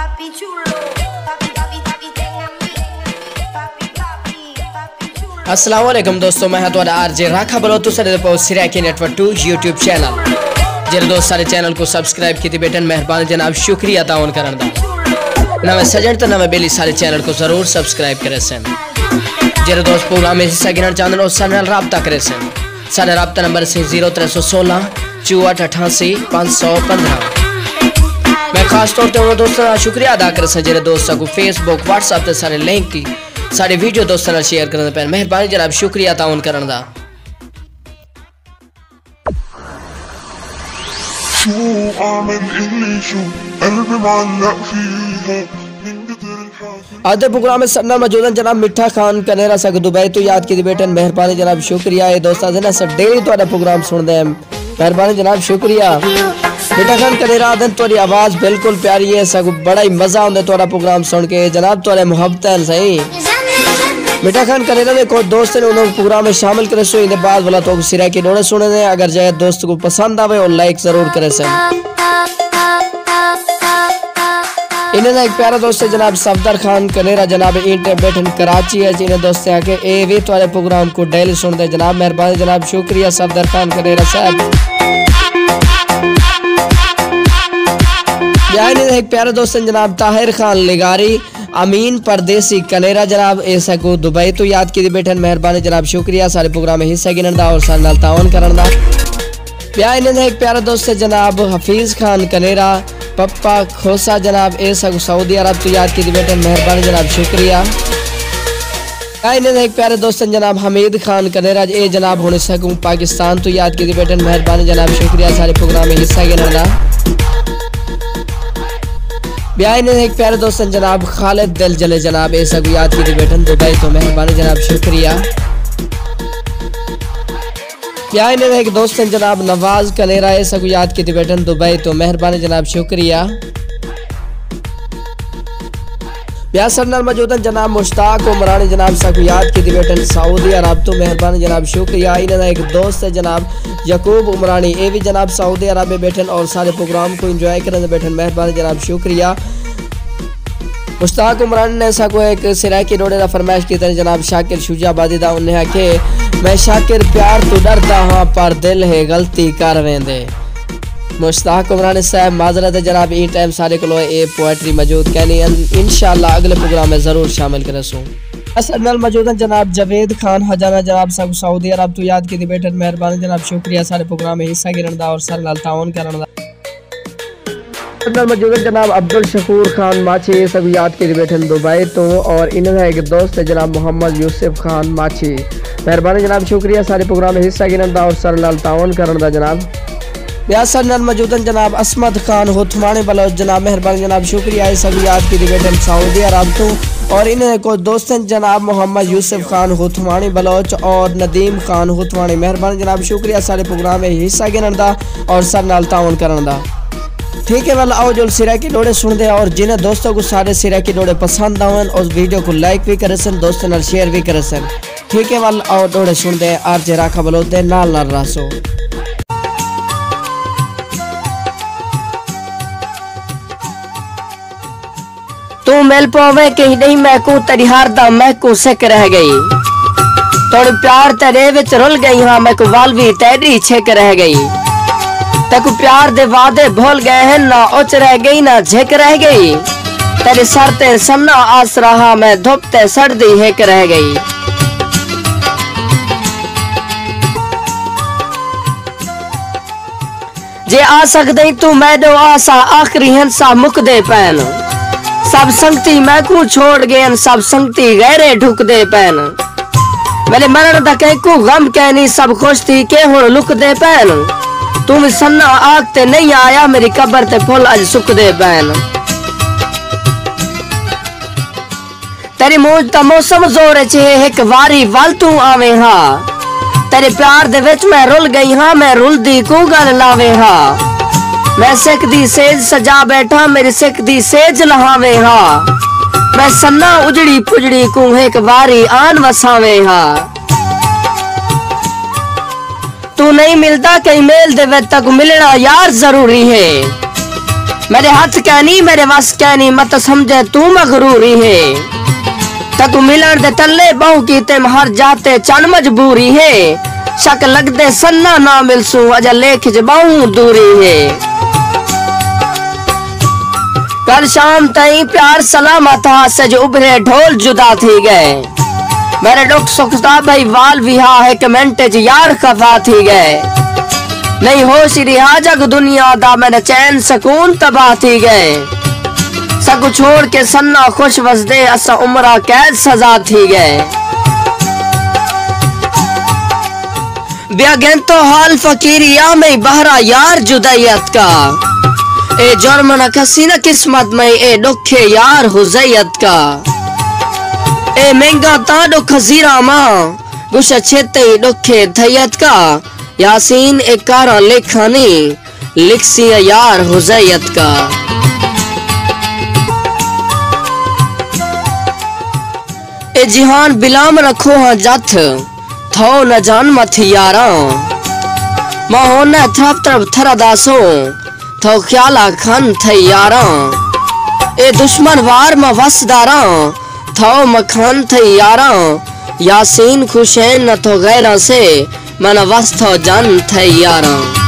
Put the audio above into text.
अस्सलाम वालेकुम दोस्तों, मैं हां तुहाडा आरजे राखा बलो तुसाडे post Saraiki network 2 YouTube channel जेरे दोस्त सारे चैनल को सब्सक्राइब कीती बेटन मेहरबानी जनाब शुक्रिया ताउन करन दा नवे सजन तो नवे बेली सारे चैनल को जरूर सब्सक्राइब करे सन जेरे दोस्त प्रोग्राम में हिस्सा गिनना चाहते हो सारे नाल राब्ता करे सन सारे राब्ता नंबर से 0316 6488 515। मैं खास तौर पे उन दोस्तों का शुक्रिया अदा कर सन जेरे दोस्तों को फेसबुक व्हाट्सएप ते सारे लिंक की सारे वीडियो दोस्तों नाल शेयर करने पे मेहरबानी जनाब शुक्रिया ताउन करन दा। आधे प्रोग्राम में सन्ना मौजूद जनाब मिठा खान कनेरा सक दुबई तो याद की बेटन मेहरबानी जनाब शुक्रिया ये दोस्तों से ना सर डेली तो प्रोग्राम सुनते हैं मेहरबानी जनाब शुक्रिया। मिठा खान कनेरा दिन तोरी आवाज़ बिल्कुल प्यारी है सक बड़ा ही मज़ा आता तोरा प्रोग्राम सुन के जनाब तोरे मोहब्बत है सही। मिठा खान कनेरा में कोई दोस्त ने उन्होंने प्रोग्राम में शामिल करे सो इन्हें बाद वाला तो सिरा की नोड़े सुने दे अगर जाए दोस्त को पसंद आवे और लाइक जरूर करे सर। इन्हें एक प्यारा दोस्त है जनाब सफदर खान कनेरा जनाब इंटर बैठन कराची है जिन्हें दोस्त आके ए वे वाले प्रोग्राम को डेली सुनते जनाब मेहरबानी जनाब शुक्रिया सफदर खान कनेरा साहब। एक प्यारे दोस्त जनाब ताहिर खान लिगारी अमीन परदेसी कनेरा जनाब ऐसा को दुबई तो याद की बैठन मेहरबानी जनाब शुक्रिया सारे प्रोग्राम में हिस्सा गिनन दा और सारे नाल ताउन करन दा। एक प्यारा दोस्त है जनाब हफीज खान कनेरा पप्पा खोसा जनाब ऐसा को सऊदी अरब तो याद की बैठन मेहरबानी जनाब शुक्रिया। एक प्यारे दोस्त जनाब हमीद खान कनेरा ए जनाब होने सकूँ पाकिस्तान तो याद की बैठन मेहरबानी जनाब शुक्रिया सारे प्रोग्राम में हिस्सा गिनन दा। एक प्यारे दोस्त जनाब खालिद दिल जले जनाब ऐसा को याद की बैठन दुबई तो मेहरबानी जनाब शुक्रिया। एक दोस्त जनाब नवाज कनेरा ऐसा को याद की बैठन दुबई तो मेहरबानी जनाब शुक्रिया। सरनाल मौजूद जनाब मुश्ताक उमरानी जनाब सा को याद की बैठन सऊदी अरब तो मेहरबानी जनाब शुक्रिया। इन्हें एक दोस्त है जनाब यकूब उमरानी ए भी जनाब सऊदी अरब में बैठन और सारे प्रोग्राम को एंजॉय करने बैठन मेहरबानी जनाब शुक्रिया। मुश्ताक उमरानी ने ऐसा को एक सिरा की नोड़े फरमाइश की तरह जनाब शाकिर शुजाबादी दा उन्हें आके मैं शाकिर प्यार तो डरता हाँ पर दिल है गलती कर वेंदे। मुश्ताक उमरानी साहब माजरत जनाब ई टाइम सारे को ए पोएट्री मौजूद कहनी इंशाल्लाह अगले प्रोग्राम में जरूर शामिल करे सो। असनल मौजूद जनाब जवेद खान हजाना जनाब सब सऊदी अरब तो याद की बैठन मेहरबानी जनाब शुक्रिया सारे प्रोग्राम में हिस्सा गिनन दा और सारे नाल ताउन करन दा। मौजूद जनाब अब्दुल शकूर खान माछी सब याद की बैठन दुबई तो और इन्हें एक दोस्त है जनाब मोहम्मद यूसुफ खान माछी मेहरबानी जनाब शुक्रिया सारे प्रोग्राम में हिस्सा गिनन दा और सारे नाल ताउन करन दा जनाब। ब्यासरनल मौजूद जनाब असमत खान होथमाने बलोच जनाब मेहरबानी जनाब शुक्रिया सब याद की बैठन सऊदी अरब तो और इन्हें को दोस्तन जनाब मोहम्मद यूसुफ खान होथमानी बलोच और नदीम खान होथमानी मेहरबानी जनाब शुक्रिया सारे प्रोग्राम में हिस्सा गिनन दा और सारे नाल ताउन करन दा। ठीक है वाला आओ जो सिरा की डोड़े सुन दे और जिन्हें दोस्तों को सारे सिरा की डोड़े पसंद आवन और वीडियो को लाइक भी करे सन दोस्तों नाल शेयर भी करे सन। ठीक है वाला आओ डोड़े सुन दे आरजे राखा बलो दे नाल नाल रासो। तू मिल पावे कहीं नहीं मैकू तेरी हार दा मैकू सिक रह गई थोड़ी प्यार तेरे विच रुल गई हाँ मैकू वाल भी तेरी छिक रह गई तेकू प्यार दे वादे भूल गए हैं ना उच रह गई ना झिक रह गई तेरे सर ते सन्ना आस रहा मैं धुप ते सर्दी हिक रह गई। जे आ सकदे तू मैडो आसा आखिरी हिंसा मुक दे पैन सब संगती मैकू छोड़ गए सब संगती गहरे ढुक दे पैन मेरे मरण दा कहकू गम कहनी सब खुश थी के हुण लुक दे पैन तू भी सन्ना आग ते नहीं आया मेरी कब्र ते फुल अज सुक दे पैन तेरी मौज दा मौसम जोर च एक वारी वल तू आवे हाँ तेरे प्यार दे विच मैं रुल गई हाँ मैं रुलदी को गल लावे हाँ मैं सिख दी सेज सजा बैठा मेरी सिख दी सेज लहावे हाँ मैं सन्ना उजड़ी पुजड़ी को एक वारी आन वसावे हाँ तू नहीं मिलता कहीं मेल दे तक मिलना यार जरूरी है मेरे हाथ कहनी मेरे वस कहनी मत समझे तू मगरूरी है। तक मिलन दे तले बहु की ते हर जाते चन मजबूरी है। शक लगदे सन्ना ना मिलसू अजा लेख ज बहु दूरी है। कल शाम तई प्यार सलामत सज उभरे ढोल जुदा थी गए। मेरे दुख सुखदा भाई वाल विहा है कमेंट ज यार खफा थी गए। नहीं होश रिहा जग दुनिया दा मेरे चैन सुकून तबाह थी गए। सब छोड़ के सन्ना खुश वसदे असा उम्रा कैद सजा थी गए। बेगन तो हाल फकीरिया में बहरा यार जुदायत का। ए जुर्म न कसी न किस्मत में ए दुखे यार हुजैयत का। ए महंगा ता दुख जीरा मां गुस्सा छेते दुखे धैयत का। यासीन एक कारा लेखानी लिखसी यार हुजैयत का। ए जिहान बिलाम रखो हाँ जथ थो न जान मथ यारा। माहो न थरप तरफ थरा दासो थो ख्याला खन थे यारा। ए दुश्मन वार म वसदारा थो मखान थे यारा। यासीन खुशैन न तो गैरा से मन वस थो जन थे यारा।